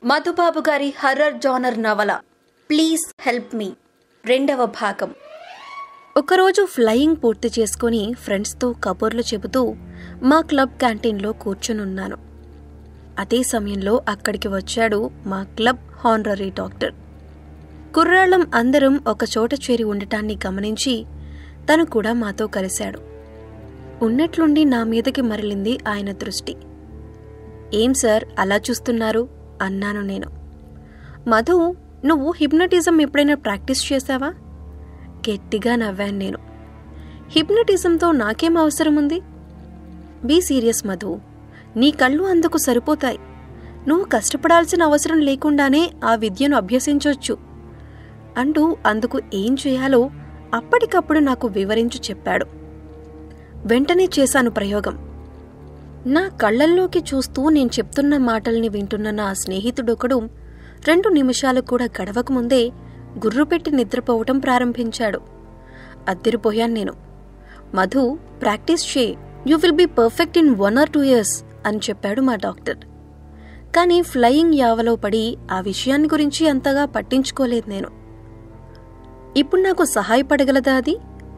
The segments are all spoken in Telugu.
మధుబాబు గారి హర్రర్ జానర్ నవల ప్లీజ్ హెల్ప్ మీ 2వ భాగం. ఒకరోజు ఫ్లయింగ్ పూర్తి చేసుకుని ఫ్రెండ్స్తో కబుర్లు చెబుతూ మా క్లబ్ క్యాంటీన్లో కూర్చునున్నాను. అదే సమయంలో అక్కడికి వచ్చాడు మా క్లబ్ హానరరీ డాక్టర్. కుర్రాళ్ళం అందరం ఒకచోట చేరి ఉండటాన్ని గమనించి తను కూడా మాతో కలిశాడు. ఉన్నట్లుండి నా మీదకి మరలింది ఆయన దృష్టి. ఏం సార్ అలా చూస్తున్నారు అన్నాను నేను. మధు, నువ్వు హిప్నటిజం ఎప్పుడైనా ప్రాక్టీస్ చేశావా? గట్టిగా నవ్వాను నేను. హిప్నటిజంతో నాకేం అవసరం ఉంది? బీ సీరియస్ మధు, నీ కళ్ళు అందుకు సరిపోతాయి. నువ్వు కష్టపడాల్సిన అవసరం లేకుండానే ఆ విద్యను అభ్యసించొచ్చు అంటూ అందుకు ఏం చేయాలో అప్పటికప్పుడు నాకు వివరించి చెప్పాడు. వెంటనే చేశాను ప్రయోగం. నా కళ్లల్లోకి చూస్తూ నేను చెప్తున్న మాటల్ని వింటున్న నా స్నేహితుడొకడు 2 నిమిషాలు కూడా గడవకముందే గుర్రుపెట్టి నిద్రపోవటం ప్రారంభించాడు. అద్దిరిపోయాను నేను. మధు, ప్రాక్టీస్ చే, you will be perfect in 1 or 2 years అని చెప్పాడు మా డాక్టర్. కానీ ఫ్లయింగ్ యావలో పడి ఆ విషయాన్ని గురించి అంతగా పట్టించుకోలేదు నేను. ఇప్పుడు నాకు సహాయపడగలదా అది?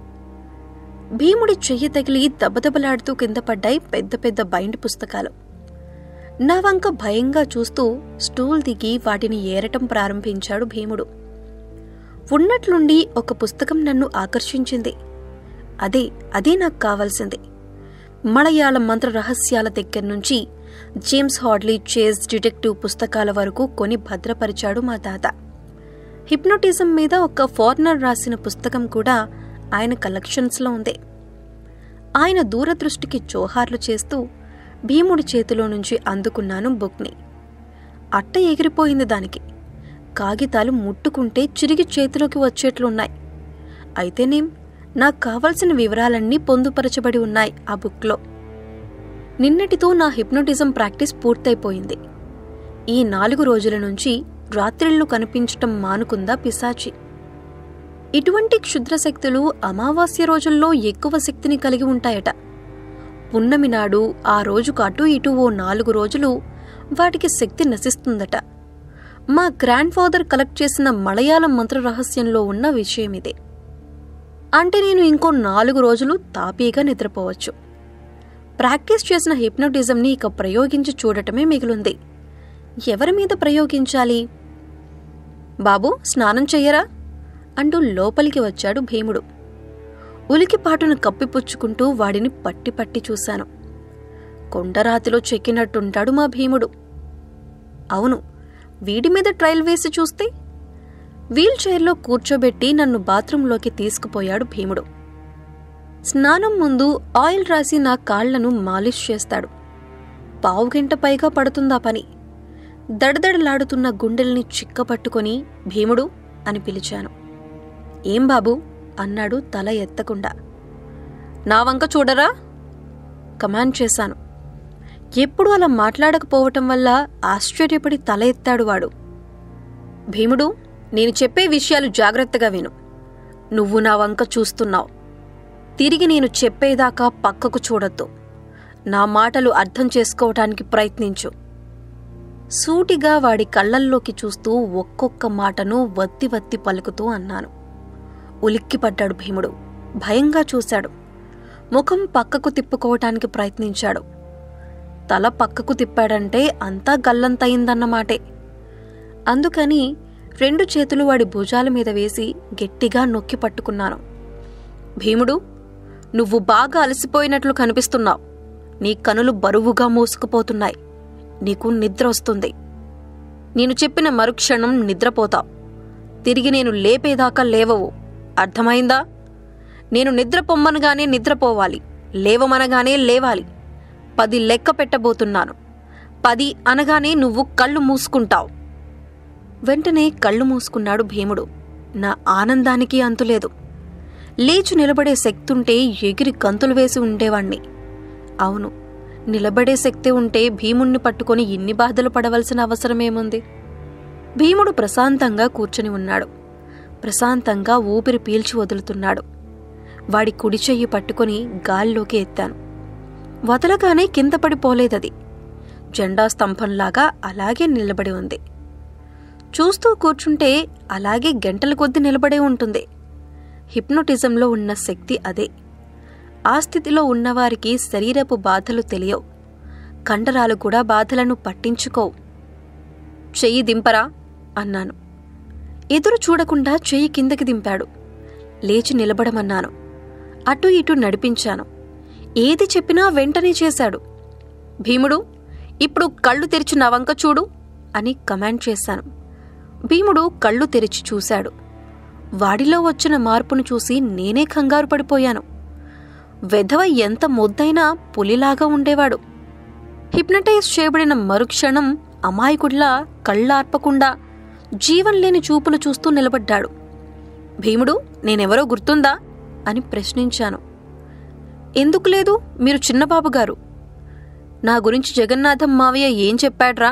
భీముడి చెయ్యి తగిలి దబదబలాడుతూ కింద పడ్డాయి పెద్ద పెద్ద బైండ్ పుస్తకాలు. నా వంక భయంగా చూస్తూ స్టూల్ దిగి వాటిని ఏరటం ప్రారంభించాడు భీముడు. ఉన్నట్లుండి ఒక పుస్తకం నన్ను ఆకర్షించింది. అదే నాకు కావాల్సింది. మలయాళం మంత్ర రహస్యాల దగ్గర్నుంచి జేమ్స్ హాడ్లీ చేజ్ డిటెక్టివ్ పుస్తకాల వరకు కొని భద్రపరిచాడు మా తాత. హిప్నోటిజం మీద ఒక ఫారినర్ రాసిన పుస్తకం కూడా ఆయన కలెక్షన్స్లో ఉంది. ఆయన దూరదృష్టికి జోహార్లు చేస్తూ భీముడి చేతిలో నుంచి అందుకున్నాను బుక్ని. అట్ట ఎగిరిపోయింది దానికి. కాగితాలు ముట్టుకుంటే చిరిగి చేతిలోకి వచ్చేట్లున్నాయి. అయితేనేం, నాకు కావలసిన వివరాలన్నీ పొందుపరచబడి ఉన్నాయి ఆ బుక్లో. నిన్నటితో నా హిప్నోటిజం ప్రాక్టీస్ పూర్తయిపోయింది. ఈ 4 రోజుల నుంచి రాత్రిళ్లు కనిపించటం మానుకుందా పిశాచి. ఇటువంటి క్షుద్రశక్తులు అమావాస్య రోజుల్లో ఎక్కువ శక్తిని కలిగి ఉంటాయట. పున్నమి నాడు ఆ రోజుకు అటు ఇటు ఓ 4 రోజులు వాటికి శక్తి నశిస్తుందట. మా గ్రాండ్ ఫాదర్ కలెక్ట్ చేసిన మలయాళం మంత్ర రహస్యంలో ఉన్న విషయమిదే. అంటే నేను ఇంకో 4 రోజులు తాపీగా నిద్రపోవచ్చు. ప్రాక్టీస్ చేసిన హిప్నోటిజంని ఇక ప్రయోగించి చూడటమే మిగిలింది. ఎవరి మీద ప్రయోగించాలి? బాబు, స్నానం చెయ్యరా అంటూ లోపలికి వచ్చాడు భీముడు. ఉలికిపాటును కప్పిపుచ్చుకుంటూ వాడిని పట్టి పట్టి చూశాను. కొండరాతిలో చెక్కినట్టుంటాడు మా భీముడు. అవును, వీడి మీద ట్రయల్ వేసి చూస్తే? వీల్ చైర్లో కూర్చోబెట్టి నన్ను బాత్రూంలోకి తీసుకుపోయాడు భీముడు. స్నానం ముందు ఆయిల్ రాసి నా కాళ్లను మాలిష్ చేస్తాడు. 1/2 గంట పైగా పడుతుందా పని. దడదడలాడుతున్న గుండెల్ని చిక్కపట్టుకొని భీముడు అని పిలిచాను. ఏం బాబూ అన్నాడు తల ఎత్తకుండా. నా వంక చూడరా కమాండ్ చేశాను. ఎప్పుడు అలా మాట్లాడకపోవటం వల్ల ఆశ్చర్యపడి తల ఎత్తాడు వాడు. భీముడు, నేను చెప్పే విషయాలు జాగ్రత్తగా విను. నువ్వు నా వంక చూస్తున్నావు. తిరిగి నేను చెప్పేదాకా పక్కకు చూడొద్దు. నా మాటలు అర్థం చేసుకోవటానికి ప్రయత్నించు. సూటిగా వాడి కళ్లల్లోకి చూస్తూ ఒక్కొక్క మాటను వత్తి వత్తి పలుకుతూ అన్నాను. ఉలిక్కిపడ్డాడు భీముడు. భయంగా చూశాడు. ముఖం పక్కకు తిప్పుకోవటానికి ప్రయత్నించాడు. తల పక్కకు తిప్పాడంటే అంతా గల్లంతయిందన్నమాటే. అందుకని 2 చేతులు వాడి భుజాల మీద వేసి గట్టిగా నొక్కి పట్టుకున్నాను. భీముడు, నువ్వు బాగా అలసిపోయినట్లు కనిపిస్తున్నావు. నీ కనులు బరువుగా మూసుకుపోతున్నాయి. నీకు నిద్ర వస్తుంది. నేను చెప్పిన మరుక్షణం నిద్రపోతావు. తిరిగి నేను లేపేదాకా లేవవు. అర్థమైందా? నేను నిద్ర పొమ్మనగానే నిద్రపోవాలి, లేవమనగానే లేవాలి. 10 లెక్క పెట్టబోతున్నాను. 10 అనగానే నువ్వు కళ్ళు మూసుకుంటావు. వెంటనే కళ్ళు మూసుకున్నాడు భీముడు. నా ఆనందానికి అంతులేదు. లేచి నిలబడే శక్తుంటే ఎగిరి గంతులు వేసి ఉండేవాణ్ణి. అవును, నిలబడే శక్తి ఉంటే భీముణ్ణి పట్టుకొని ఇన్ని బాధలు పడవలసిన అవసరమేముంది? భీముడు ప్రశాంతంగా కూర్చుని ఉన్నాడు. ప్రశాంతంగా ఊపిరి పీల్చి వదులుతున్నాడు. వాడి కుడి చెయ్యి పట్టుకుని గాల్లోకి ఎత్తాను. వదలగానే కింద పడిపోలేదది. జెండా స్తంభంలాగా అలాగే నిలబడి ఉంది. చూస్తూ కూర్చుంటే అలాగే గంటల కొద్దీ నిలబడే ఉంటుంది. హిప్నోటిజంలో ఉన్న శక్తి అదే. ఆ స్థితిలో ఉన్నవారికి శరీరపు బాధలు తెలియవు, కండరాలు కూడా బాధలను పట్టించుకోవు. చెయ్యి దింపరా అన్నాను. ఎదురు చూడకుండా చెయ్యి కిందకి దింపాడు. లేచి నిలబడమన్నాను. అటు ఇటు నడిపించాను. ఏది చెప్పినా వెంటనే చేశాడు. భీముడు, ఇప్పుడు కళ్ళు తెరిచి నా వంక చూడు అని కమాండ్ చేశాను. భీముడు కళ్ళు తెరిచి చూశాడు. వాడిలో వచ్చిన మార్పును చూసి నేనే కంగారు పడిపోయాను. వెధవ ఎంత మొద్దైనా పులిలాగా ఉండేవాడు. హిప్నటైజ్ చేయబడిన మరుక్షణం అమాయకుడిలా కళ్ళార్పకుండా జీవం లేని చూపులు చూస్తూ నిలబడ్డాడు. భీముడు, నేనెవరో గుర్తుందా అని ప్రశ్నించాను. ఎందుకు లేదు, మీరు చిన్నబాబుగారు. నా గురించి జగన్నాథం మావయ్య ఏం చెప్పాడ్రా?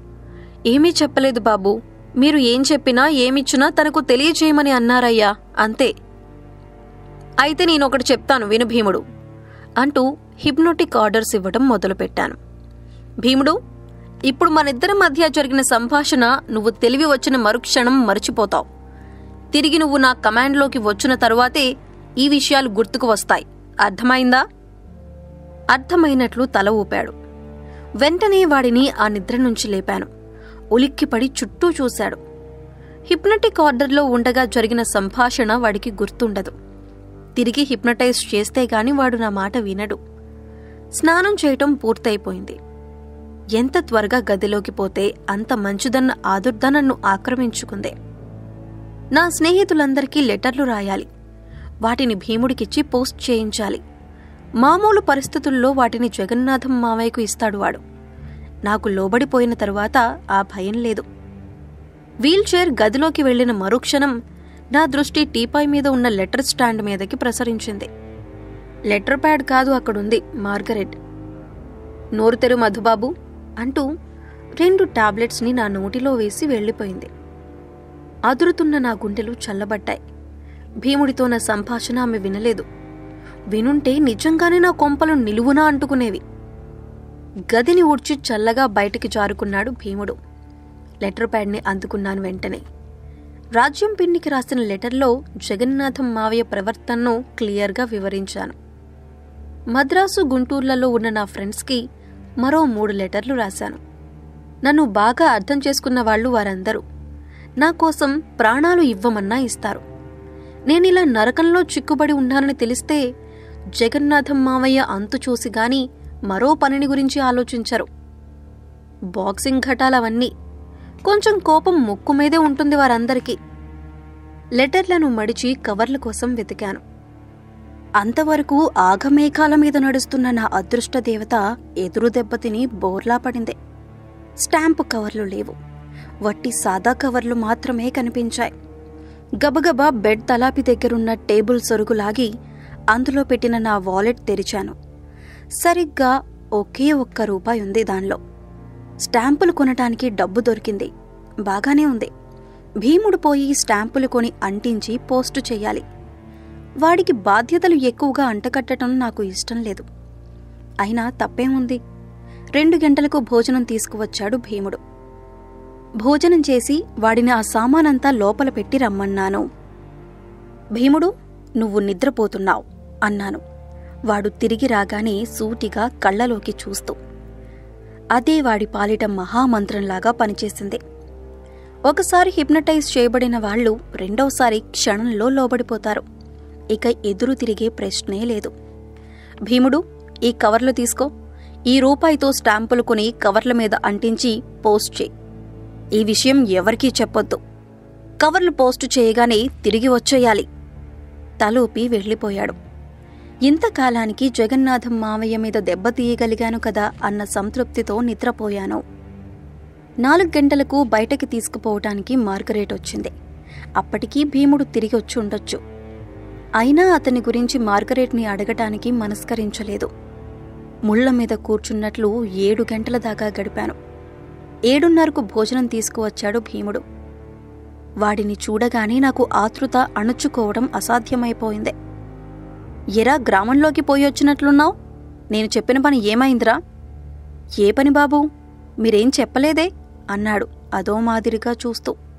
ఏమీ చెప్పలేదు బాబు. మీరు ఏం చెప్పినా ఏమిచ్చినా తనకు తెలియచేయమని అన్నారయ్యా, అంతే. అయితే నేనొకటి చెప్తాను విను భీముడు అంటూ హిప్నోటిక్ ఆర్డర్స్ ఇవ్వడం మొదలుపెట్టాను. భీముడు, ఇప్పుడు మనిద్దరి మధ్య జరిగిన సంభాషణ నువ్వు తెలివి వచ్చిన మరుక్షణం మరచిపోతావు. తిరిగి నువ్వు నా కమాండ్లోకి వచ్చిన తరువాతే ఈ విషయాలు గుర్తుకు వస్తాయి. అర్థమైందా? అర్థమైనట్లు తల ఊపాడు. వెంటనే వాడిని ఆ నిద్ర నుంచి లేపాను. ఉలిక్కిపడి చుట్టూ చూశాడు. హిప్నటిక్ ఆర్డర్లో ఉండగా జరిగిన సంభాషణ వాడికి గుర్తుండదు. తిరిగి హిప్నటైజ్ చేస్తే గాని వాడు నా మాట వినడు. స్నానం చేయటం పూర్తయిపోయింది. ఎంత త్వరగా గదిలోకి పోతే అంత మంచిదన్న ఆదుర్ద నన్ను ఆక్రమించుకుంది. నా స్నేహితులందరికీ లెటర్లు రాయాలి. వాటిని భీముడికిచ్చి పోస్ట్ చేయించాలి. మామూలు పరిస్థితుల్లో వాటిని జగన్నాథం మావయ్యకు ఇస్తాడు వాడు. నాకు లోబడిపోయిన తరువాత ఆ భయం లేదు. వీల్చైర్ గదిలోకి వెళ్లిన మరుక్షణం నా దృష్టి టీపాయ్ మీద ఉన్న లెటర్ స్టాండ్ మీదకి ప్రసరించింది. లెటర్ ప్యాడ్ కాదు అక్కడుంది, మార్గరెట్. నోరు తెరు మధుబాబు అంటూ 2 టాబ్లెట్స్ని నా నోటిలో వేసి వెళ్లిపోయింది. అదురుతున్న నా గుండెలు చల్లబడ్డాయి. భీముడితో నా సంభాషణ ఆమె వినలేదు. వినుంటే నిజంగానే నా కొంపలు నిలువునా అంటుకునేవి. గదిని ఊడ్చి చల్లగా బయటికి జారుకున్నాడు భీముడు. లెటర్ ప్యాడ్ని అందుకున్నాను వెంటనే. రాజ్యం పిన్నికి రాసిన లెటర్లో జగన్నాథం మావయ్య ప్రవర్తనను క్లియర్గా వివరించాను. మద్రాసు, గుంటూర్లలో ఉన్న నా ఫ్రెండ్స్కి మరో 3 లెటర్లు రాశాను. నన్ను బాగా అర్థం చేసుకున్న వాళ్ళు వారందరూ నా కోసం ప్రాణాలు ఇవ్వమన్నా ఇస్తారు. నేనిలా నరకంలో చిక్కుబడి ఉన్నానని తెలిస్తే జగన్నాథం మావయ్య అంతు చూసి గాని మరో పనిని గురించి ఆలోచించరు. బాక్సింగ్ ఘటాలవన్నీ. కొంచెం కోపం ముక్కు మీదే ఉంటుంది వారందరికీ. లెటర్లను మడిచి కవర్ల కోసం వెతికాను. అంతవరకు ఆగమేఘాల మీద నడుస్తున్న నా అదృష్ట దేవత ఎదురు దెబ్బతిని బోర్లా పడింది. స్టాంపు కవర్లు లేవు. వట్టి సాదా కవర్లు మాత్రమే కనిపించాయి. గబగబా బెడ్ తలాపి దగ్గరున్న టేబుల్ సొరుగులాగి అందులో పెట్టిన నా వాలెట్ తెరిచాను. సరిగ్గా ఒకే ₹1 ఉంది దానిలో. స్టాంపులు కొనటానికి డబ్బు దొరికింది. బాగానే ఉంది. భీముడు పోయి స్టాంపులు కొని అంటించి పోస్టు చెయ్యాలి. వాడికి బాధ్యతలు ఎక్కువగా అంటకట్టడం నాకు ఇష్టం లేదు. అయినా తప్పేముంది. 2 గంటలకు భోజనం తీసుకువచ్చాడు భీముడు. భోజనం చేసి వాడిని ఆ సామానంతా లోపల పెట్టి రమ్మన్నాను. భీముడు, నువ్వు నిద్రపోతున్నావు అన్నాను. వాడు తిరిగి రాగానే సూటిగా కళ్ళలోకి చూస్తూ. అదే వాడి పాలిట మహామంత్రంలాగా పనిచేసింది. ఒకసారి హిప్నటైజ్ చేయబడిన వాళ్లు రెండోసారి క్షణంలో లోబడిపోతారు. ఇక ఎదురు తిరిగే ప్రశ్నే లేదు. భీముడు, ఈ కవర్లు తీసుకో. ఈ ₹1తో స్టాంపులు కొని కవర్ల మీద అంటించి పోస్ట్ చేయి. ఈ విషయం ఎవరికీ చెప్పొద్దు. కవర్లు పోస్టు చేయగానే తిరిగి వచ్చేయాలి. తలూపి వెళ్లిపోయాడు. ఇంతకాలానికి జగన్నాథం మావయ్య మీద దెబ్బతీయగలిగాను కదా అన్న సంతృప్తితో నిద్రపోయాను. 4 గంటలకు బయటకి తీసుకుపోవటానికి మార్గరేట్ వచ్చింది. అప్పటికీ భీముడు తిరిగి వచ్చి ఉండొచ్చు. అయినా అతని గురించి మార్గరేట్ని అడగటానికి మనస్కరించలేదు. ముళ్ల మీద కూర్చున్నట్లు 7 గంటల దాకా గడిపాను. 7:30కు భోజనం తీసుకువచ్చాడు భీముడు. వాడిని చూడగానే నాకు ఆతృత అణుచుకోవడం అసాధ్యమైపోయింది. ఎరా, గ్రామంలోకి పోయొచ్చినట్లున్నావు? నేను చెప్పిన పని ఏమైందిరా? ఏ పని బాబూ? మీరేం చెప్పలేదే అన్నాడు అదో మాదిరిగా చూస్తూ.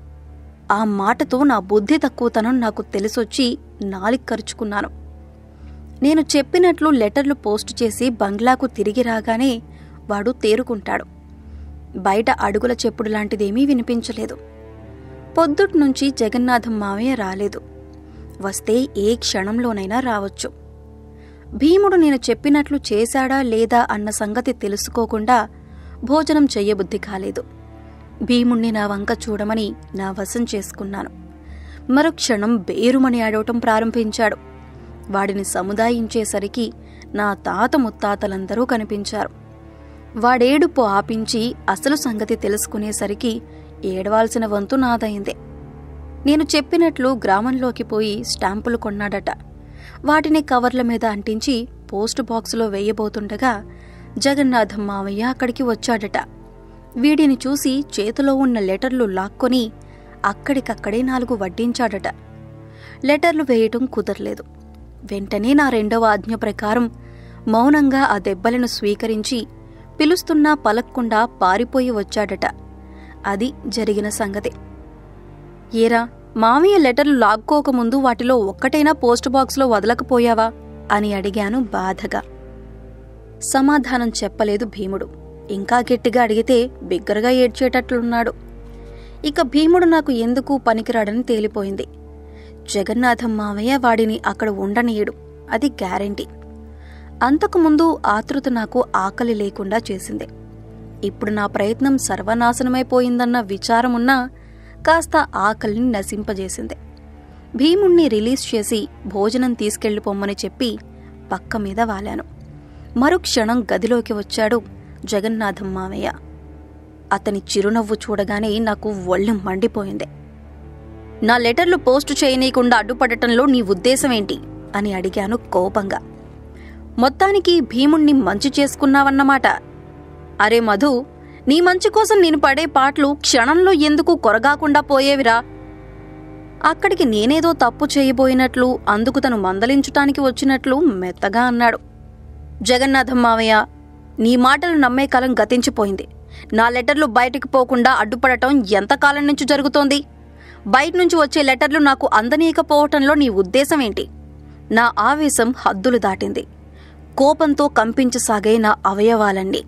ఆ మాటతో నా బుద్ధి తక్కువతనం నాకు తెలిసొచ్చి నాలిక కరుచుకున్నాను. నేను చెప్పినట్లు లెటర్లు పోస్టు చేసి బంగ్లాకు తిరిగి రాగానే వాడు తేరుకుంటాడు. బయట అడుగుల చెప్పుడు లాంటిదేమీ వినిపించలేదు. పొద్దుట్నుంచి జగన్నాథం మావయ్య రాలేదు. వస్తే ఏ క్షణంలోనైనా రావచ్చు. భీముడు నేను చెప్పినట్లు చేశాడా లేదా అన్న సంగతి తెలుసుకోకుండా భోజనం చెయ్యబుద్ధి కాలేదు. భీముణ్ణి నా వంక చూడమని నా వశం చేసుకున్నాను. మరుక్షణం బేరుమని ఆడవటం ప్రారంభించాడు. వాడిని సముదాయించేసరికి నా తాత ముత్తాతలందరూ కనిపించారు. వాడేడుపు ఆపించి అసలు సంగతి తెలుసుకునేసరికి ఏడవాల్సిన వంతు నాదైందే. నేను చెప్పినట్లు గ్రామంలోకి పోయి స్టాంపులు కొన్నాడట. వాటిని కవర్ల మీద అంటించి పోస్టు బాక్సులో వేయబోతుండగా జగన్నాథం మావయ్య అక్కడికి వచ్చాడట. వీడిని చూసి చేతిలో ఉన్న లెటర్లు లాక్కొని అక్కడికక్కడే 4 వడ్డించాడట. లెటర్లు వేయటం కుదరలేదు. వెంటనే నా రెండవ ఆజ్ఞ ప్రకారం మౌనంగా ఆ దెబ్బలను స్వీకరించి పిలుస్తున్నా పలక్కుండా పారిపోయి వచ్చాడట. అది జరిగిన సంగతి. ఏరా, మామయ్య లెటర్లు లాక్కోకముందు వాటిలో ఒక్కటైనా పోస్ట్ బాక్స్లో వదలకపోయావా అని అడిగాను బాధగా. సమాధానం చెప్పలేదు భీముడు. ఇంకా గట్టిగా అడిగితే బిగ్గరగా ఏడ్చేటట్లున్నాడు. ఇక భీముడు నాకు ఎందుకు పనికిరాడని తేలిపోయింది. జగన్నాథం మావయ్య వాడిని అక్కడ ఉండనీయడు, అది గ్యారెంటీ. అంతకుముందు ఆతృత నాకు ఆకలి లేకుండా చేసింది. ఇప్పుడు నా ప్రయత్నం సర్వనాశనమైపోయిందన్న విచారమున్నా కాస్త ఆకలిని నశింపజేసింది. భీముణ్ణి రిలీజ్ చేసి భోజనం తీసుకెళ్లిపోమ్మని చెప్పి పక్క మీద వాలాను. మరుక్షణం గదిలోకి వచ్చాడు జగన్నాథం మావయ్య. అతని చిరునవ్వు చూడగానే నాకు ఒళ్ళు మండిపోయింది. నా లెటర్లు పోస్టు చేయనీయకుండా అడ్డుపడటంలో నీ ఉద్దేశమేంటి అని అడిగాను కోపంగా. మొత్తానికి భీముణ్ణి మంచి చేసుకున్నావన్నమాట. అరే మధు, నీ మంచి కోసం నేను పడే పాటలు క్షణంలో ఎందుకు కొరగాకుండా పోయేవిరా? అక్కడికి నేనేదో తప్పు చేయబోయినట్లు, అందుకు తను మందలించుటానికి వచ్చినట్లు మెత్తగా అన్నాడు. జగన్నాథం మావయ్య, నీ మాటలు నమ్మే కాలం గతించిపోయింది. నా లెటర్లు బయటికి పోకుండా అడ్డుపడటం ఎంతకాలం నుంచి జరుగుతోంది? బయట నుంచి వచ్చే లెటర్లు నాకు అందనీయకపోవటంలో నీ ఉద్దేశమేంటి? నా ఆవేశం హద్దులు దాటింది. కోపంతో కంపించసాగే నా అవయవాలన్నీ.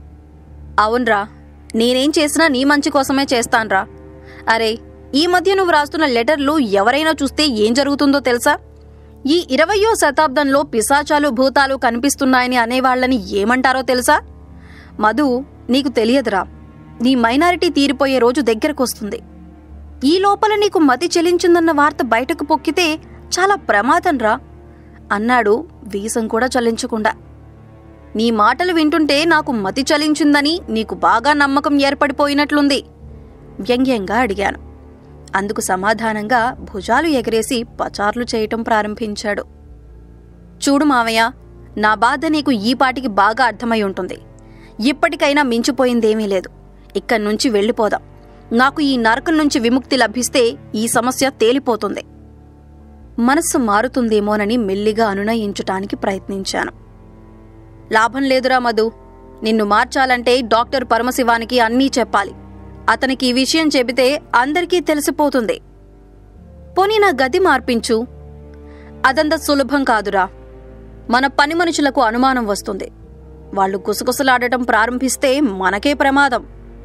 అవునరా, నేనేం చేసినా నీ మంచి కోసమే చేస్తాన్రా. అరే, ఈ మధ్య నువ్వు రాస్తున్న లెటర్లు ఎవరైనా చూస్తే ఏం జరుగుతుందో తెలుసా? ఈ 20వ శతాబ్దంలో పిశాచాలు భూతాలు కనిపిస్తున్నాయని అనేవాళ్లని ఏమంటారో తెలుసా? మధు, నీకు తెలియదురా, నీ మైనారిటీ తీరిపోయే రోజు దగ్గరకొస్తుంది. ఈ లోపల నీకు మతి చెలించిందన్న వార్త బయటకు పొక్కితే చాలా ప్రమాదంరా అన్నాడు వీసం కూడా చలించకుండా. నీ మాటలు వింటుంటే నాకు మతి చలించిందని నీకు బాగా నమ్మకం ఏర్పడిపోయినట్లుంది వ్యంగ్యంగా అడిగాను. అందుకు సమాధానంగా భుజాలు ఎగరేసి పచార్లు చేయటం ప్రారంభించాడు. చూడు మావయ్య, నా బాధ నీకు ఈపాటికి బాగా అర్థమై ఉంటుంది. ఇప్పటికైనా మించిపోయిందేమీ లేదు. ఇక్కడ్నుంచి వెళ్ళిపోదాం. నాకు ఈ నరకం నుంచి విముక్తి లభిస్తే ఈ సమస్య తేలిపోతుంది. మనస్సు మారుతుందేమోనని మెల్లిగా అనునయించటానికి ప్రయత్నించాను. లాభం లేదురా మధు, నిన్ను మార్చాలంటే డాక్టర్ పరమశివానికి అన్నీ చెప్పాలి. అతనికి ఈ విషయం చెబితే అందరికీ తెలిసిపోతుంది. పోనీ నా గది మార్పించు. అదంత సులభం కాదురా. మన పని మనుషులకు అనుమానం వస్తుంది. వాళ్ళు గుసగుసలాడటం ప్రారంభిస్తే మనకే ప్రమాదం.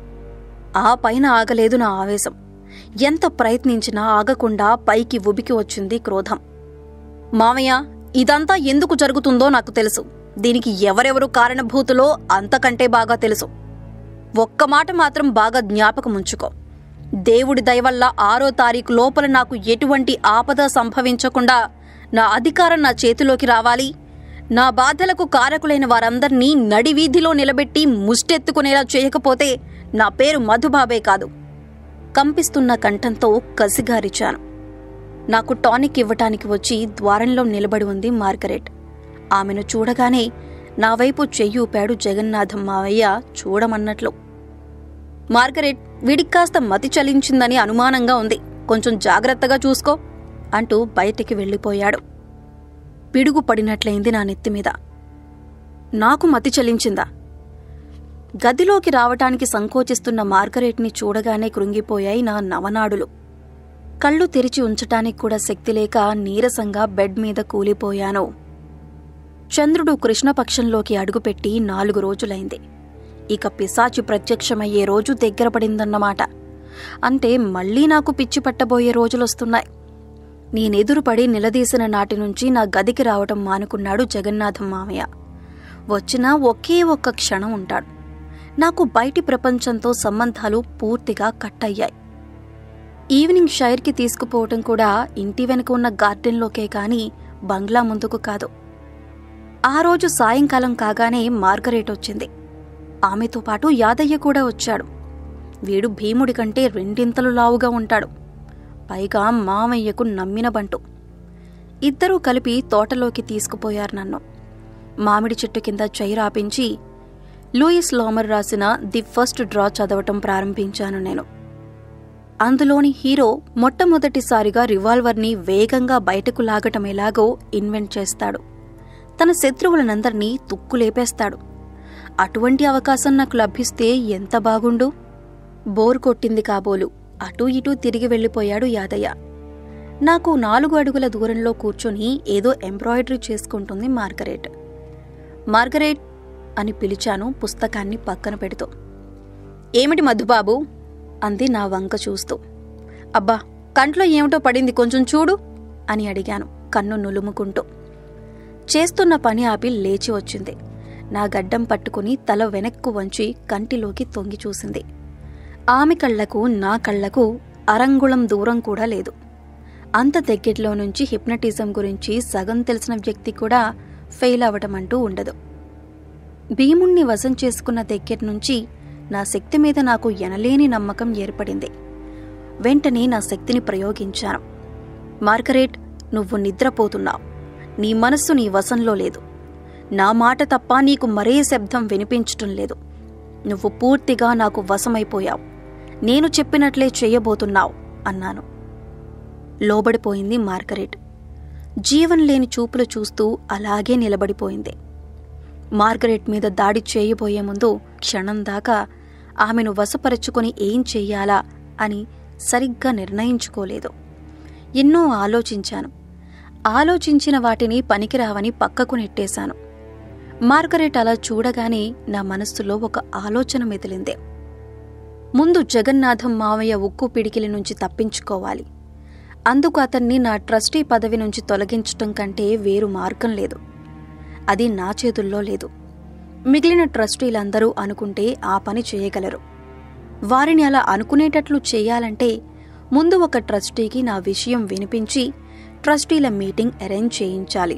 ఆ పైన ఆగలేదు నా ఆవేశం. ఎంత ప్రయత్నించినా ఆగకుండా పైకి ఉబికి వచ్చింది క్రోధం. మావయ్య, ఇదంతా ఎందుకు జరుగుతుందో నాకు తెలుసు. దీనికి ఎవరెవరు కారణభూతులో అంతకంటే బాగా తెలుసు. ఒక్క మాట మాత్రం బాగా జ్ఞాపకముంచుకో. దేవుడి దయవల్ల 6వ తారీఖు లోపల నాకు ఎటువంటి ఆపద సంభవించకుండా నా అధికారం నా చేతిలోకి రావాలి. నా బాధలకు కారకులైన వారందర్నీ నడివీధిలో నిలబెట్టి ముష్టెత్తుకునేలా చేయకపోతే నా పేరు మధుబాబే కాదు. కంపిస్తున్న కంఠంతో కసిగారిచాను. నాకు టానిక్ ఇవ్వటానికి వచ్చి ద్వారంలో నిలబడి ఉంది మార్గరెట్. ఆమెను చూడగానే నా వైపు చెయ్యూపాడు జగన్నాథం మావయ్య చూడమన్నట్లు. మార్గరెట్, వీడికి కాస్త మతి చలించిందని అనుమానంగా ఉంది. కొంచెం జాగ్రత్తగా చూసుకో అంటూ బయటికి వెళ్ళిపోయాడు. పిడుగు పడినట్లయింది నా నెత్తిమీద. నాకు మతి చలించిందా? గదిలోకి రావటానికి సంకోచిస్తున్న మార్గరెట్ని చూడగానే కృంగిపోయాయి నా నవనాడులు. కళ్ళు తెరిచి ఉంచటానికి కూడా శక్తి లేక నీరసంగా బెడ్ మీద కూలిపోయాను. చంద్రుడు కృష్ణపక్షంలోకి అడుగుపెట్టి 4 రోజులైంది. ఇక పిశాచి ప్రత్యక్షమయ్యే రోజు దగ్గర పడిందన్నమాట. అంటే మళ్లీ నాకు పిచ్చి పట్టబోయే రోజులొస్తున్నాయి. నేనెదురుపడి నిలదీసిన నాటి నుంచి నా గదికి రావటం మానుకున్నాడు జగన్నాథం మామయ్య. వచ్చినా ఒకే ఒక్క క్షణం ఉంటాడు. నాకు బయటి ప్రపంచంతో సంబంధాలు పూర్తిగా కట్ అయ్యాయి. ఈవినింగ్ షైర్కి తీసుకుపోవటం కూడా ఇంటి వెనుక ఉన్న గార్డెన్లోకే కాని బంగ్లా ముందుకు కాదు. ఆ రోజు సాయంకాలం కాగానే మార్గరేట్ వచ్చింది. ఆమెతో పాటు యాదయ్య కూడా వచ్చాడు. వీడు భీముడి కంటే 2 లావుగా ఉంటాడు. పైగా మామయ్యకు నమ్మిన బంటు. ఇద్దరూ కలిపి తోటలోకి తీసుకుపోయారు నన్ను. మామిడి చెట్టు కింద చైరాపించి లూయిస్ లోమర్ రాసిన ది ఫస్ట్ డ్రా చదవటం ప్రారంభించాను నేను. అందులోని హీరో మొట్టమొదటిసారిగా రివాల్వర్ని వేగంగా బయటకు లాగటం ఎలాగో ఇన్వెంట్ చేస్తాడు. తన శత్రువులనందర్నీ తుక్కులేపేస్తాడు. అటువంటి అవకాశం నాకు లభిస్తే ఎంత బాగుండు. బోర్ కొట్టింది కాబోలు అటూ ఇటూ తిరిగి వెళ్ళిపోయాడు యాదయ్య. నాకు 4 అడుగుల దూరంలో కూర్చొని ఏదో ఎంబ్రాయిడరీ చేసుకుంటుంది మార్గరేట్. మార్గరేట్ అని పిలిచాను పుస్తకాన్ని పక్కన పెడుతూ. ఏమిటి మధుబాబు అంది నా వంక చూస్తూ. అబ్బా, కంట్లో ఏమిటో పడింది, కొంచెం చూడు అని అడిగాను కన్ను నులుముకుంటూ. చేస్తున్న పని ఆపి లేచి వచ్చింది. నా గడ్డం పట్టుకుని తల వెనక్కు వంచి కంటిలోకి తొంగి చూసింది. ఆమె కళ్లకు నా కళ్లకు అరంగుళం దూరం కూడా లేదు. అంత దగ్గరలో నుంచి హిప్నటిజం గురించి సగం తెలిసిన వ్యక్తి కూడా ఫెయిల్ అవటమంటూ ఉండదు. భీముణ్ణి వశం చేసుకున్న దగ్గర నుంచి నా శక్తి మీద నాకు ఎనలేని నమ్మకం ఏర్పడింది. వెంటనే నా శక్తిని ప్రయోగించాను. మార్గరేట్, నువ్వు నిద్రపోతున్నావు. నీ మనస్సు నీ వశంలో లేదు. నా మాట తప్ప నీకు మరే శబ్దం వినిపించటం లేదు. నువ్వు పూర్తిగా నాకు వశమైపోయావు. నేను చెప్పినట్లే చెయ్యబోతున్నావు అన్నాను. లోబడిపోయింది మార్గరేట్. జీవం లేని చూపులు చూస్తూ అలాగే నిలబడిపోయింది. మార్గరేట్ మీద దాడి చేయబోయే ముందు క్షణం దాకా ఆమెను వశపరుచుకుని ఏం చెయ్యాలా అని సరిగ్గా నిర్ణయించుకోలేదు. ఎన్నో ఆలోచించాను. ఆలోచించిన వాటిని పనికిరావని పక్కకు నెట్టేశాను. మార్గరేట్ అలా చూడగానే నా మనస్సులో ఒక ఆలోచన మెదిలింది. ముందు జగన్నాథం మావయ్య ఉక్కు పిడికిలి నుంచి తప్పించుకోవాలి. అందుకు అతన్ని నా ట్రస్టీ పదవి నుంచి తొలగించటం కంటే వేరు మార్గం లేదు. అది నా చేతుల్లో లేదు. మిగిలిన ట్రస్టీలందరూ అనుకుంటే ఆ పని చేయగలరు. వారిని అలా అనుకునేటట్లు చేయాలంటే ముందు ఒక ట్రస్టీకి నా విషయం వినిపించి ట్రస్టీల మీటింగ్ అరేంజ్ చేయించాలి.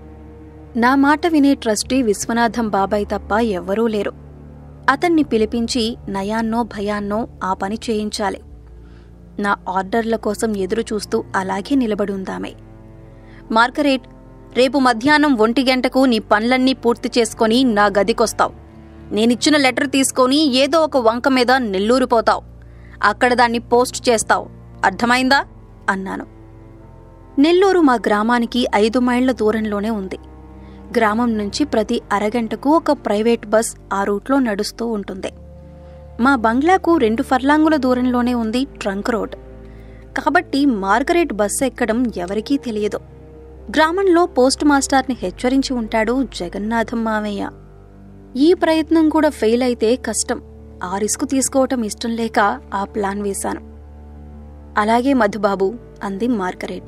నా మాట వినే ట్రస్టీ విశ్వనాథం బాబాయ్ తప్ప ఎవ్వరూ లేరు. అతన్ని పిలిపించి నయాన్నో భయాన్నో ఆ పని చేయించాలి. నా ఆర్డర్ల కోసం ఎదురుచూస్తూ అలాగే నిలబడుందామే. మార్గరేట్, రేపు మధ్యాహ్నం 1 గంటకు నీ పనులన్నీ పూర్తి చేసుకొని నా గదికొస్తావు. నేనిచ్చిన లెటర్ తీసుకొని ఏదో ఒక వంక మీద నెల్లూరిపోతావు. అక్కడ దాన్ని పోస్ట్ చేస్తావు. అర్థమైందా అన్నాను. నెల్లూరు మా గ్రామానికి 5 మైళ్ల దూరంలోనే ఉంది. గ్రామం నుంచి ప్రతి అరగంటకు ఒక ప్రైవేట్ బస్ ఆ రూట్లో నడుస్తూ ఉంటుంది. మా బంగ్లాకు 2 ఫర్లాంగుల దూరంలోనే ఉంది ట్రంక్ రోడ్. కాబట్టి మార్గరేట్ బస్సు ఎక్కడం ఎవరికీ తెలియదు. గ్రామంలో పోస్ట్ మాస్టర్ని హెచ్చరించి ఉంటాడు జగన్నాథం మావయ్య. ఈ ప్రయత్నం కూడా ఫెయిల్ అయితే కష్టం. ఆ రిస్క్ తీసుకోవటం ఇష్టం లేక ఆ ప్లాన్ వేశాను. అలాగే మధుబాబు అంది మార్గరేట్.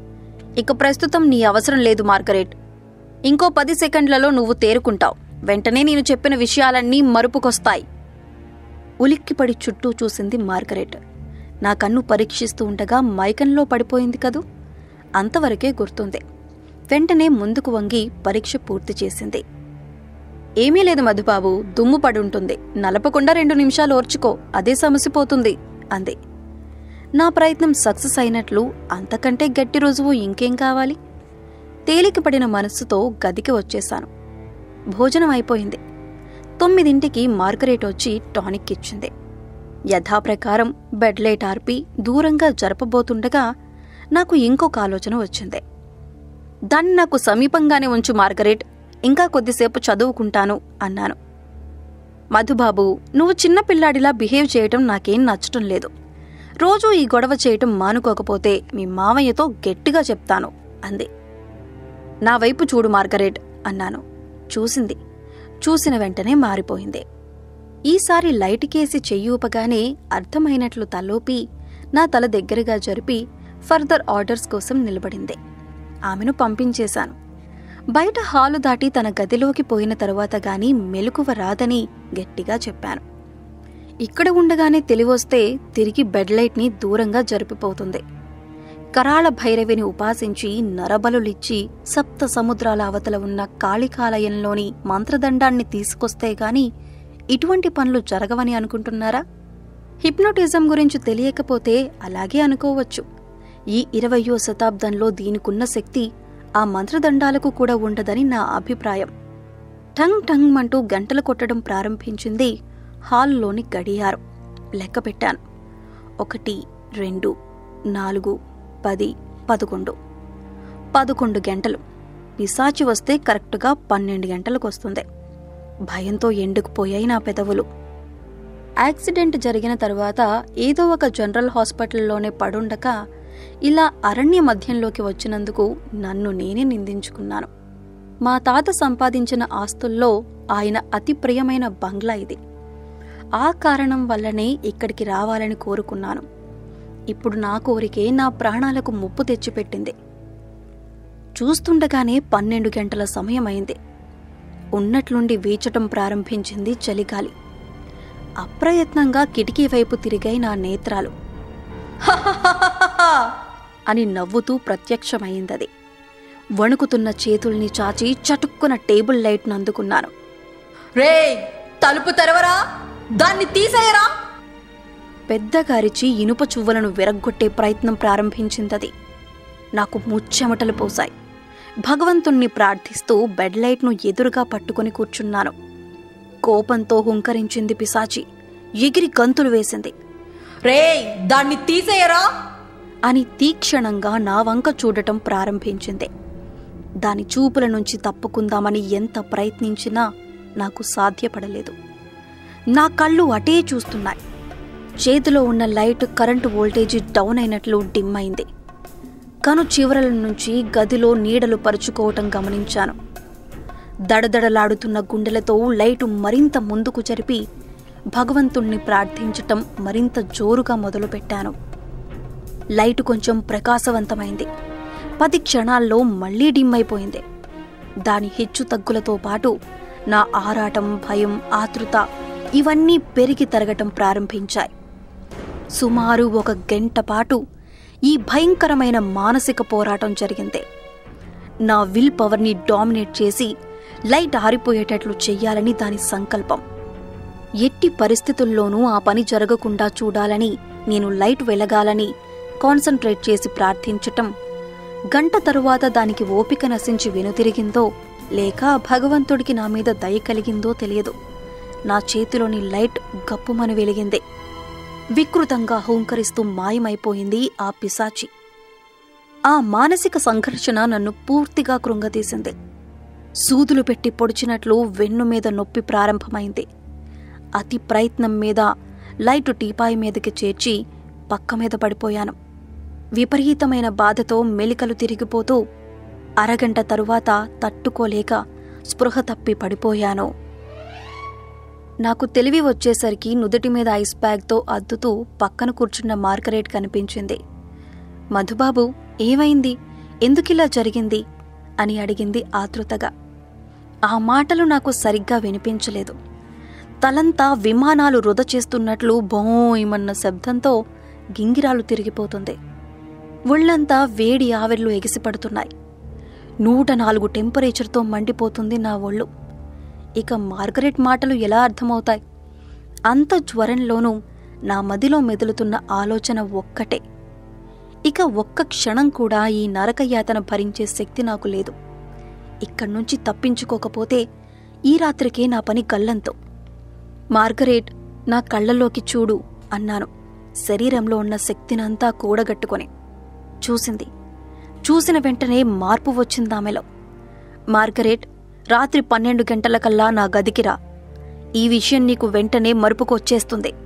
ఇక ప్రస్తుతం నీ అవసరం లేదు మార్గరేట్. ఇంకో 10 సెకండ్లలో నువ్వు తేరుకుంటావు. వెంటనే నేను చెప్పిన విషయాలన్నీ మరుపుకొస్తాయి. ఉలిక్కిపడి చుట్టూ చూసింది మార్గరేట్. నా కన్ను పరీక్షిస్తూ ఉండగా మైకంలో పడిపోయింది కదూ, అంతవరకే గుర్తుంది. వెంటనే ముందుకు వంగి పరీక్ష పూర్తి చేసింది. ఏమీ లేదు మధుబాబు, దుమ్ము పడుంటుంది. నలపకుండా 2 నిమిషాలు ఓర్చుకో, అదే సమసిపోతుంది అంది. నా ప్రయత్నం సక్సెస్ అయినట్లు అంతకంటే గట్టి రుజువు ఇంకేం కావాలి? తేలికపడిన మనస్సుతో గదికి వచ్చేశాను. భోజనం అయిపోయింది. 9ంటికి మార్గరేట్ వచ్చి టానిక్ ఇచ్చింది. యథాప్రకారం బెడ్ లైట్ ఆర్పి దూరంగా జరపబోతుండగా నాకు ఇంకొక ఆలోచన వచ్చింది. దాన్ని నాకు సమీపంగానే ఉంచు మార్గరేట్, ఇంకా కొద్దిసేపు చదువుకుంటాను అన్నాను. మధుబాబు, నువ్వు చిన్నపిల్లాడిలా బిహేవ్ చేయటం నాకేం నచ్చటం లేదు. రోజూ ఈ గొడవ చేయటం మానుకోకపోతే మీ మామయ్యతో గట్టిగా చెప్తాను అంది. నా వైపు చూడు మార్గరెట్ అన్నాను. చూసింది. చూసిన వెంటనే మారిపోయింది. ఈసారి లైటుకేసి చెయ్యూపగానే అర్థమైనట్లు తలోపి నా తల దగ్గరగా జరిపి ఫర్దర్ ఆర్డర్స్ కోసం నిలబడింది. ఆమెను పంపించేశాను. బయట హాలు దాటి తన గదిలోకి పోయిన తరువాత గాని మెలకువ రాదని గట్టిగా చెప్పాను. ఇక్కడ ఉండగానే తెలివొస్తే తిరిగి బెడ్ లైట్ని దూరంగా జరిపిపోతుంది. కరాళ భైరవిని ఉపాసించి నరబలులిచ్చి సప్త సముద్రాల అవతల ఉన్న కాళికాలయంలోని మంత్రదండాన్ని తీసుకొస్తే గాని ఇటువంటి పనులు జరగవని అనుకుంటున్నారా? హిప్నోటిజం గురించి తెలియకపోతే అలాగే అనుకోవచ్చు. ఈ 20వ శతాబ్దంలో దీనికున్న శక్తి ఆ మంత్రదండాలకు కూడా ఉండదని నా అభిప్రాయం. టంగ్ టంగ్ అంటూ గంటలు కొట్టడం ప్రారంభించింది హాల్లోని గడియారం. లెక్క పెట్టాను. 1, 2, 4, 10, 11. 11 గంటలు. పిశాచి వస్తే కరెక్టుగా 12 గంటలకొస్తుంది. భయంతో ఎండుకుపోయాయి నా పెదవులు. యాక్సిడెంట్ జరిగిన తరువాత ఏదో ఒక జనరల్ హాస్పిటల్లోనే పడుండక ఇలా అరణ్య మధ్యంలోకి వచ్చినందుకు నన్ను నేనే నిందించుకున్నాను. మా తాత సంపాదించిన ఆస్తుల్లో ఆయన అతి ప్రియమైన బంగ్లా ఇది. ఆ కారణం వల్లనే ఇక్కడికి రావాలని కోరుకున్నాను. ఇప్పుడు నా కోరికే నా ప్రాణాలకు ముప్పు తెచ్చిపెట్టింది. చూస్తుండగానే 12 గంటల సమయమైంది. ఉన్నట్లుండి వీచటం ప్రారంభించింది చలిగాలి. అప్రయత్నంగా కిటికీ వైపు తిరిగాయి నా నేత్రాలు. అని నవ్వుతూ ప్రత్యక్షమైందది. వణుకుతున్న చేతుల్ని చాచి చటుక్కున టేబుల్ లైట్ను అందుకున్నాను. రే, తలుపు తెరవరా, దాన్ని తీసేయరా! పెద్దగారిచి ఇనుప చువ్వలను విరగ్గొట్టే ప్రయత్నం ప్రారంభించిందది. నాకు ముచ్చెమటలు పోసాయి. భగవంతుణ్ణి ప్రార్థిస్తూ బెడ్ లైట్ను ఎదురుగా పట్టుకుని కూర్చున్నాను. కోపంతో హుంకరించింది పిశాచి. ఎగిరి గంతులు వేసింది. రే, దాన్ని తీసేయరా అని తీక్షణంగా నా వంక చూడటం ప్రారంభించింది. దాని చూపుల నుంచి తప్పుకుందామని ఎంత ప్రయత్నించినా నాకు సాధ్యపడలేదు. నా కళ్ళు అటే చూస్తున్నాయి. చేతిలో ఉన్న లైట్ కరెంటు వోల్టేజీ డౌన్ అయినట్లు డిమ్ అయింది. కను చివరల నుంచి గదిలో నీడలు పరుచుకోవటం గమనించాను. దడదడలాడుతున్న గుండెలతో లైటు మరింత ముందుకు జరిపి భగవంతుణ్ణి ప్రార్థించటం మరింత జోరుగా మొదలుపెట్టాను. లైటు కొంచెం ప్రకాశవంతమైంది. 10 క్షణాల్లో మళ్లీ డిమ్ అయిపోయింది. దాని హెచ్చు తగ్గులతో పాటు నా ఆరాటం, భయం, ఆతృత ఇవన్నీ పెరిగి తరగటం ప్రారంభించాయి. సుమారు 1 గంట పాటు ఈ భయంకరమైన మానసిక పోరాటం జరిగింది. నా విల్ పవర్ని డామినేట్ చేసి లైట్ ఆరిపోయేటట్లు చెయ్యాలని దాని సంకల్పం. ఎట్టి పరిస్థితుల్లోనూ ఆ పని జరగకుండా చూడాలని, నేను లైట్ వెలగాలని కాన్సంట్రేట్ చేసి ప్రార్థించటం. గంట తరువాత దానికి ఓపిక నశించి వెనుతిరిగిందో లేక భగవంతుడికి నా మీద దయ కలిగిందో తెలియదు. నా చేతిలోని లైట్ గప్పుమని వెలిగింది. వికృతంగా హూంకరిస్తూ మాయమైపోయింది ఆ పిశాచి. ఆ మానసిక సంఘర్షణ నన్ను పూర్తిగా కృంగతీసింది. సూదులు పెట్టి పొడిచినట్లు వెన్ను మీద నొప్పి ప్రారంభమైంది. అతి ప్రయత్నం మీద లైటు టీపాయి మీదకి చేర్చి పక్క మీద పడిపోయాను. విపరీతమైన బాధతో మెలికలు తిరిగిపోతూ అరగంట తరువాత తట్టుకోలేక స్పృహ తప్పి పడిపోయాను. నాకు తెలివి వచ్చేసరికి నుదుటి మీద ఐస్ బ్యాగ్తో అద్దుతూ పక్కన కూర్చున్న మార్గరెట్ కనిపించింది. మధుబాబు, ఏమైంది? ఎందుకిలా జరిగింది అని అడిగింది ఆతృతగా. ఆ మాటలు నాకు సరిగ్గా వినిపించలేదు. తలంతా విమానాలు వృధ చేస్తున్నట్లు బోయమన్న శబ్దంతో గింగిరాలు తిరిగిపోతుంది. ఒళ్లంతా వేడి ఆవిర్లు ఎగిసిపడుతున్నాయి. 104 టెంపరేచర్తో మండిపోతుంది నా ఒళ్ళు. ఇక మార్గరెట్ మాటలు ఎలా అర్థమవుతాయి? అంత జ్వరంలోనూ నా మదిలో మెదులుతున్న ఆలోచన ఒక్కటే. ఇక ఒక్క క్షణం కూడా ఈ నరకయాతన భరించే శక్తి నాకు లేదు. ఇక్కడ్నుంచి తప్పించుకోకపోతే ఈ రాత్రికే నా పని గల్లంతో. మార్గరెట్, నా కళ్లలోకి చూడు అన్నాను, శరీరంలో ఉన్న శక్తినంతా కూడగట్టుకొని. చూసింది. చూసిన వెంటనే మార్పు వచ్చిందామెలో. మార్గరెట్, రాత్రి 12 గంటలకల్లా నా గదికి రా. ఈ విషయం నీకు వెంటనే మరుపుకొచ్చేస్తుంది.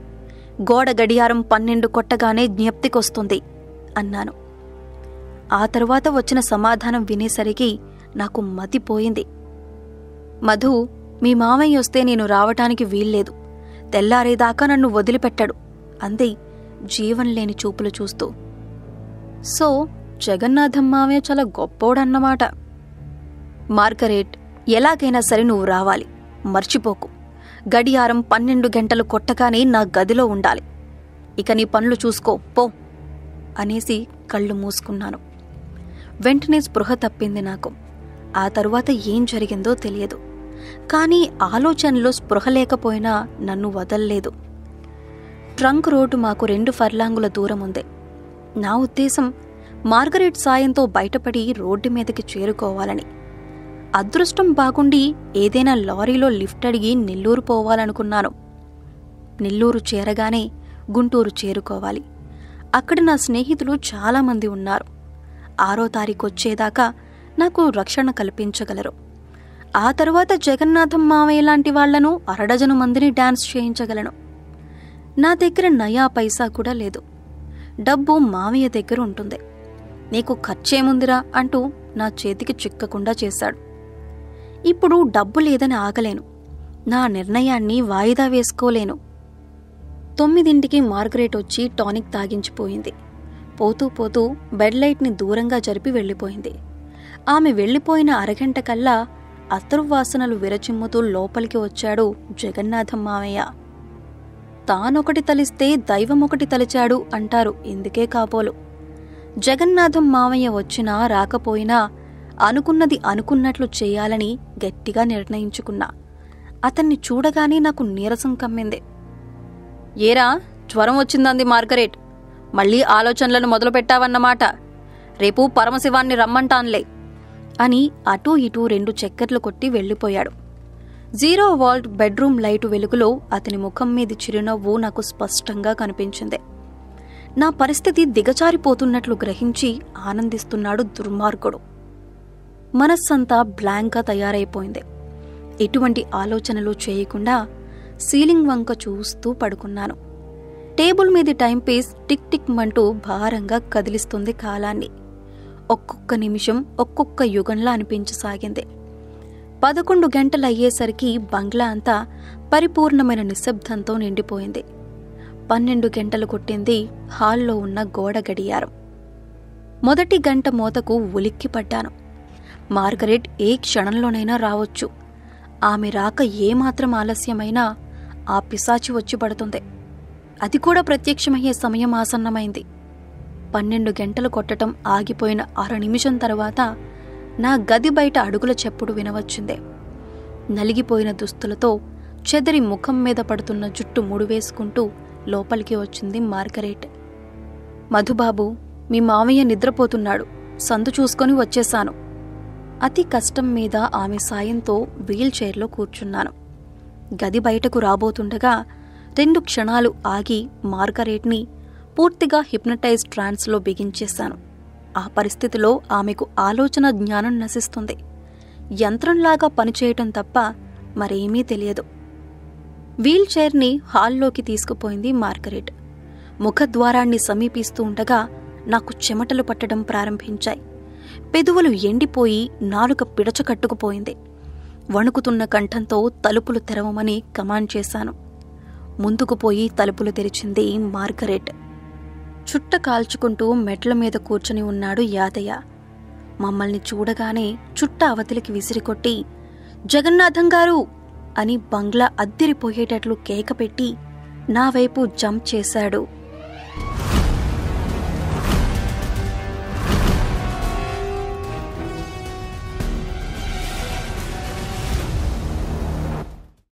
గోడ గడియారం 12 కొట్టగానే జ్ఞప్తికొస్తుంది అన్నాను. ఆ తరువాత వచ్చిన సమాధానం వినేసరికి నాకు మతిపోయింది. మధు, మీ మామయ్య వస్తే నేను రావటానికి వీల్లేదు. తెల్లారేదాకా నన్ను వదిలిపెట్టాడు అంది జీవం లేని చూపులు చూస్తూ. సో జగన్నాథం మామయ్య చాలా గొప్పోడన్నమాట. మార్గరేట్, ఎలాగైనా సరే నువ్వు రావాలి. మర్చిపోకు. గడియారం 12 గంటలు కొట్టగానే నా గదిలో ఉండాలి. ఇక నీ పనులు చూసుకో పో అనేసి కళ్ళు మూసుకున్నాను. వెంటనే స్పృహ తప్పింది నాకు. ఆ తరువాత ఏం జరిగిందో తెలియదు. కానీ ఆలోచనలో స్పృహ లేకపోయినా నన్ను వదల్లేదు. ట్రంక్ రోడ్డు మాకు 2 ఫర్లాంగుల దూరం ఉంది. నా ఉద్దేశం మార్గరెట్ సాయంతో బయటపడి రోడ్డు మీదకి చేరుకోవాలని. అదృష్టం బాగుండి ఏదైనా లారీలో లిఫ్ట్ అడిగి నెల్లూరు పోవాలనుకున్నాను. నెల్లూరు చేరగానే గుంటూరు చేరుకోవాలి. అక్కడ నా స్నేహితులు చాలామంది ఉన్నారు. 6వ తారీఖు వచ్చేదాకా నాకు రక్షణ కల్పించగలరు. ఆ తరువాత జగన్నాథం మావయ్య లాంటి వాళ్లను 1 డజను మందిని డాన్స్ చేయించగలను. నా దగ్గర నయా పైసా కూడా లేదు. డబ్బు మావయ్య దగ్గర ఉంటుంది. నీకు ఖర్చేముందిరా అంటూ నా చేతికి చిక్కకుండా చేశాడు. ఇప్పుడు డబ్బు లేదని ఆగలేను. నా నిర్ణయాన్ని వాయిదా వేసుకోలేను. 9ంటికి మార్గరేట్ వచ్చి టానిక్ తాగించిపోయింది. పోతూ పోతూ బెడ్ లైట్ని దూరంగా జరిపి వెళ్ళిపోయింది. ఆమె వెళ్ళిపోయిన అరగంట కల్లా అత్తరువాసనలు విరచిమ్ముతూ లోపలికి వచ్చాడు జగన్నాథం మావయ్య. తానొకటి తలిస్తే దైవమొకటి తలిచాడు అంటారు. ఇందుకే కాబోలు. జగన్నాథం మావయ్య వచ్చినా రాకపోయినా అనుకున్నది అనుకున్నట్లు చేయాలని గట్టిగా నిర్ణయించుకున్నా. అతన్ని చూడగానే నాకు నీరసం కమ్మింది. ఏరా, జ్వరం వచ్చిందంది మార్గరేట్. మళ్లీ ఆలోచనలను మొదలుపెట్టావన్నమాట. రేపు పరమశివాన్ని రమ్మంటాన్లే అని అటూ ఇటూ 2 చక్కర్లు కొట్టి వెళ్ళిపోయాడు. 0 వాల్ట్ బెడ్రూమ్ లైటు వెలుగులో అతని ముఖం మీది చిరునవ్వు నాకు స్పష్టంగా కనిపించింది. నా పరిస్థితి దిగజారిపోతున్నట్లు గ్రహించి ఆనందిస్తున్నాడు దుర్మార్గుడు. మనస్సంతా బ్లాంక్గా తయారైపోయింది. ఎటువంటి ఆలోచనలు చేయకుండా సీలింగ్ వంక చూస్తూ పడుకున్నాను. టేబుల్ మీది టైంపీస్ టిక్ టిక్ మంటూ భారంగా కదిలిస్తుంది కాలాన్ని. ఒక్కొక్క నిమిషం ఒక్కొక్క యుగంలా అనిపించసాగింది. 11 గంటలయ్యేసరికి బంగ్లా అంతా పరిపూర్ణమైన నిశ్శబ్దంతో నిండిపోయింది. 12 గంటలు కొట్టింది హాల్లో ఉన్న గోడ గడియారం. మొదటి గంట మోతకు ఉలిక్కిపడ్డాను. మార్గరెట్ ఏ క్షణంలోనైనా రావచ్చు. ఆమె రాక ఏమాత్రం ఆలస్యమైనా ఆ పిశాచి వచ్చి పడుతుంది. అది కూడా ప్రత్యక్షమయ్యే సమయం ఆసన్నమైంది. 12 గంటలు కొట్టటం ఆగిపోయిన 1/2 నిమిషం తర్వాత నా గది బయట అడుగుల చప్పుడు వినవచ్చింది. నలిగిపోయిన దుస్తులతో చెదరి ముఖం మీద పడుతున్న జుట్టు ముడివేసుకుంటూ లోపలికి వచ్చింది మార్గరెట్. మధుబాబు, మీ మావయ్య నిద్రపోతున్నాడు. సందు చూసుకొని వచ్చేశాను. అతి కష్టం మీద ఆమె సాయంతో వీల్ చైర్లో కూర్చున్నాను. గది బయటకు రాబోతుండగా 2 క్షణాలు ఆగి మార్గరెట్ని పూర్తిగా హిప్నటైజ్ ట్రాన్స్లో బిగించేశాను. ఆ పరిస్థితిలో ఆమెకు ఆలోచన జ్ఞానం నశిస్తుంది. యంత్రంలాగా పనిచేయటం తప్ప మరేమీ తెలియదు. వీల్ చైర్ని హాల్లోకి తీసుకుపోయింది మార్గరెట్. ముఖద్వారాన్ని సమీపిస్తూ ఉండగా నాకు చెమటలు పట్టడం ప్రారంభించాయి. పెదవులు ఎండిపోయి నాలుక పిడచకట్టుకుపోయింది. వణుకుతున్న కంఠంతో తలుపులు తెరవమని కమాండ్ చేశాను. ముందుకు పోయి తలుపులు తెరిచింది మార్గరెట్. చుట్ట కాల్చుకుంటూ మెట్ల మీద కూర్చుని ఉన్నాడు యాదయ్య. మమ్మల్ని చూడగానే చుట్ట అవతలికి విసిరికొట్టి, జగన్నాథం గారు అని బంగ్లా అద్దిరిపోయేటట్లు కేకపెట్టి నా వైపు జంప్ చేశాడు.